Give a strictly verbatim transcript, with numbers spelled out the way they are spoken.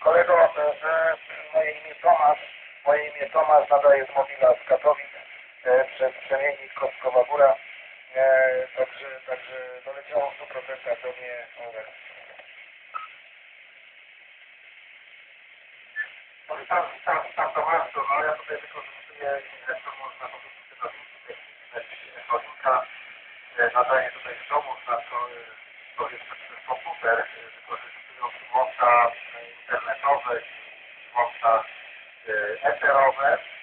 kolego, że moje imię Tomasz, moje imię Tomasz, nadaję z Mobila z Katowic e, przez przemiennik Kostkowa Góra. E, także, także doleciało w stu procentach do mnie over. Witam, witam, witam Tomaszu, no ja tutaj wykorzystuję zresztą można po prostu techniczne cholinka. Nadaję tutaj w domu, na to, to jest przez komputer, wykorzystując łącza internetowe i łącza eterowe.